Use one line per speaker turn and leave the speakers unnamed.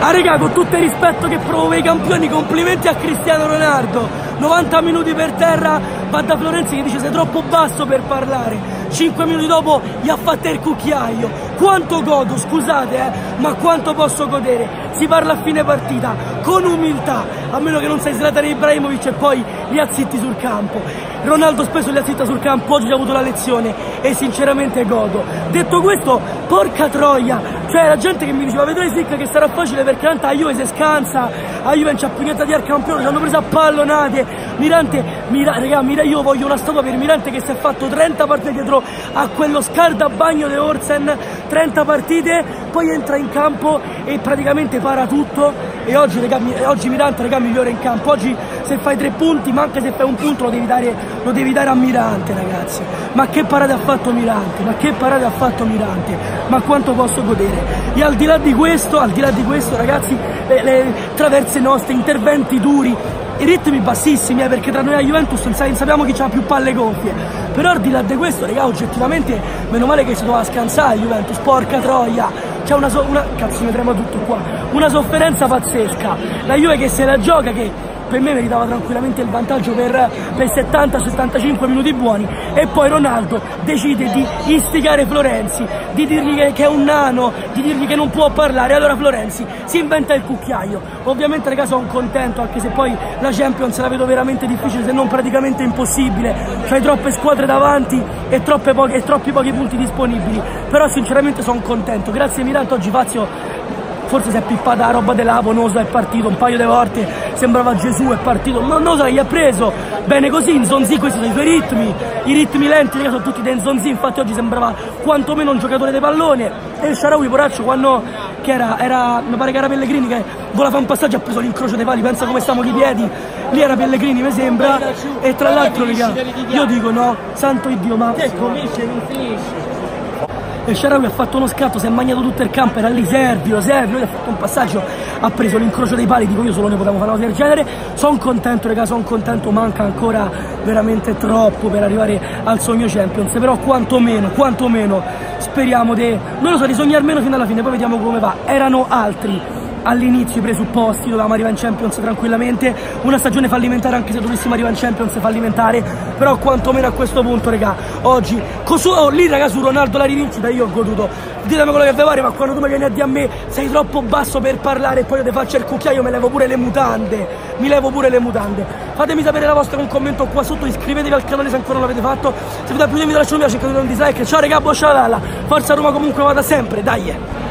Ah raga, con tutto il rispetto che provo ai campioni, complimenti a Cristiano Ronaldo. 90 minuti per terra, va da Florenzi che dice sei troppo basso per parlare. 5 minuti dopo gli ha fatto il cucchiaio. Quanto godo, scusate ma quanto posso godere. Si parla a fine partita, con umiltà, a meno che non sei Zlatan Ibrahimovic e poi li azzitti sul campo. Ronaldo spesso li azzitta sul campo, oggi ha avuto la lezione e sinceramente godo. Detto questo, porca troia, cioè la gente che mi diceva vedrai Sic che sarà facile perché tanto a Juve si scansa, a Juve non c'ha più niente di al campione, ci hanno preso a pallonate. Raga, io voglio una statua per Mirante che si è fatto 30 partite dietro a quello scaldabagno di Orsen, 30 partite, poi entra in campo e praticamente para tutto. E oggi Mirante, raga, migliore in campo. Oggi se fai 3 punti, ma anche se fai un punto lo devi dare a Mirante, ragazzi. Ma che parate ha fatto Mirante, ma quanto posso godere. E al di là di questo ragazzi, le traverse nostre, interventi duri, i ritmi bassissimi, perché tra noi e la Juventus sappiamo chi ha più palle gonfie. Però al di là di questo, raga, oggettivamente meno male che si doveva scansare la Juventus, porca troia. C'è cazzo, mi trema tutto qua, una sofferenza pazzesca. La Juve che se la gioca, che per me meritava tranquillamente il vantaggio per 70-75 minuti buoni, e poi Ronaldo decide di istigare Florenzi, di dirgli che è un nano, di dirgli che non può parlare. Allora Florenzi si inventa il cucchiaio. Ovviamente raga sono contento, anche se poi la Champions la vedo veramente difficile, se non praticamente impossibile. C'hai troppe squadre davanti e troppi pochi punti disponibili, però sinceramente sono contento. Grazie Mirante, oggi Fazio forse si è pippata la roba dell'Apo, non lo so, è partito un paio di volte, sembrava Gesù, è partito, non lo so, gli ha preso bene così. Nzonzi, questi sono i suoi ritmi, i ritmi lenti sono tutti da Nzonzi, infatti oggi sembrava quantomeno un giocatore di pallone. E il Shaarawy, poraccio, quando che mi pare che era Pellegrini che voleva fare un passaggio, ha preso l'incrocio dei pali, pensa come stiamo di piedi, lì era Pellegrini mi sembra. E tra l'altro io dico no, santo Dio, ma
che comincia e non finisce.
E Shaarawy ha fatto uno scatto, si è magnato tutto il campo, era lì, servilo, lui ha fatto un passaggio, ha preso l'incrocio dei pali, dico io solo ne potevo fare una cosa del genere. Sono contento raga, sono contento, manca ancora veramente troppo per arrivare al sogno Champions, però quantomeno speriamo non lo so, di sognare meno fino alla fine, poi vediamo come va. Erano altri all'inizio i presupposti, dovevamo arrivare in Champions tranquillamente, una stagione fallimentare, anche se dovessimo arrivare in Champions fallimentare, però quantomeno a questo punto raga, oggi lì raga su Ronaldo la rivincita io ho goduto. Ditemi quello che vi pare, ma quando tu mi vieni a dire a me sei troppo basso per parlare e poi io ti faccio il cucchiaio, mi levo pure le mutande. Fatemi sapere la vostra con un commento qua sotto, iscrivetevi al canale se ancora non l'avete fatto, se vi dà più di video lasciate un mi piace, cercate un dislike. Ciao raga, ciao Dalla, forza Roma comunque vada sempre, dai!